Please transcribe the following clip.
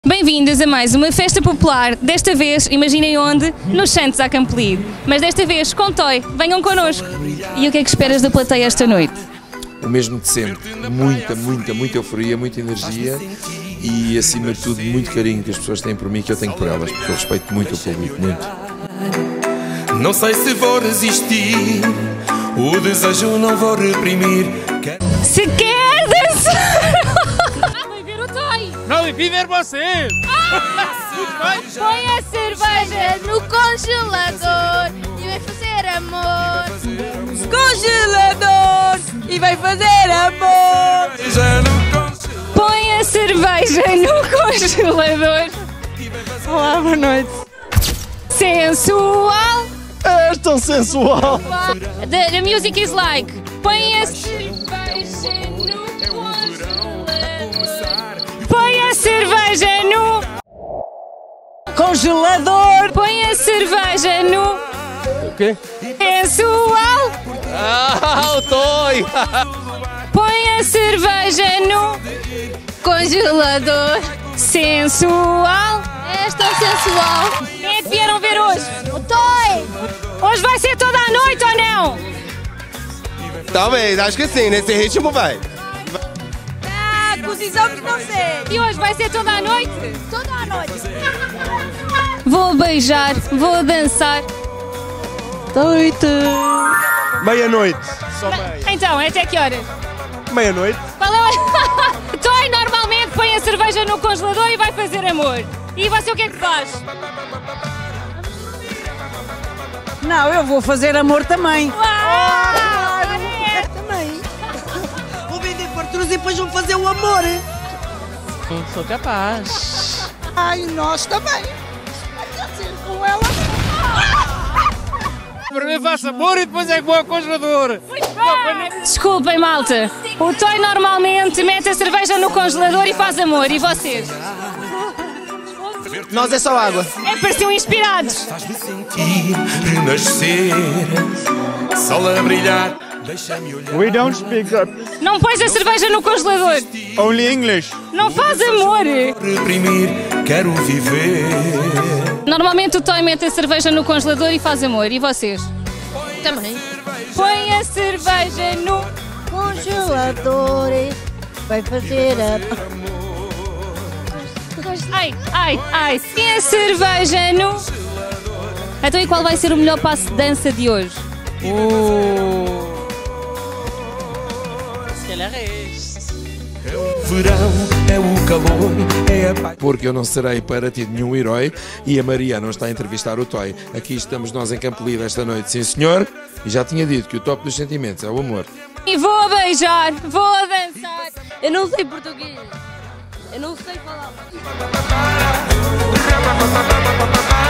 Bem-vindos a mais uma festa popular, desta vez, imaginem onde? Nos Santos à Campolide. Mas desta vez com Toy, venham connosco. E o que é que esperas da plateia esta noite? O mesmo de sempre, muita euforia, muita energia e acima de tudo muito carinho que as pessoas têm por mim, que eu tenho por elas, porque eu respeito muito o público, muito. Não sei se vou resistir, o desejo não vou reprimir. Se quer dançar! Vai ver o Toy! Não, vim ver vocês! Põe a cerveja no congelador e vai fazer amor. Congelador e vai fazer amor. Põe a cerveja no congelador. Olá, boa noite. Sensual! És tão sensual! The music is like. Põe a cerveja no congelador. Põe a cerveja no Congelador! Põe a cerveja no O quê? sensual. Ah, o Toy! Põe a cerveja no Congelador. sensual. És tão sensual. Quem é que vieram ver hoje? O Toy. Hoje vai ser toda a noite ou não? Talvez, acho que sim, nesse ritmo vai. Ah, com os exames não sei. E hoje vai ser toda a noite? Toda a noite. Vou beijar, vou dançar. Noite! Meia-noite. Só meia. Então, é até que horas? Meia-noite. Qual é o... Toy normalmente põe a cerveja no congelador e vai fazer amor. E você o que é que faz? Não, eu vou fazer amor também. Também. Vou vender farturas e depois vou fazer o amor. Não sou capaz. Ai, nós também. Quer dizer, com ela. Primeiro faço amor e depois é que vou ao congelador. Desculpem, malta. O Toy normalmente mete a cerveja no congelador e faz amor. E vocês? Nós é só água. É, pareciam inspirados. Faz-me sentir renascer, sol a brilhar, deixa-me olhar. We don't speak Não pões a cerveja no congelador. only English. Não faz amor. Reprimir, quero viver. Normalmente o Toy mete a cerveja no congelador e faz amor. E vocês? Também. Põe a cerveja no... Congelador e vai fazer amor. Ai. E a cerveja no... Então e qual vai ser o melhor passo de dança de hoje? Se calhar é este. Verão é o calor, é a paz. Porque eu não serei para ti nenhum herói e a Maria não está a entrevistar o Toy. Aqui estamos nós em Campolide esta noite, sim senhor. E já tinha dito que o top dos sentimentos é o amor. E vou beijar, vou dançar. Eu não sei português. Eu não sei falar.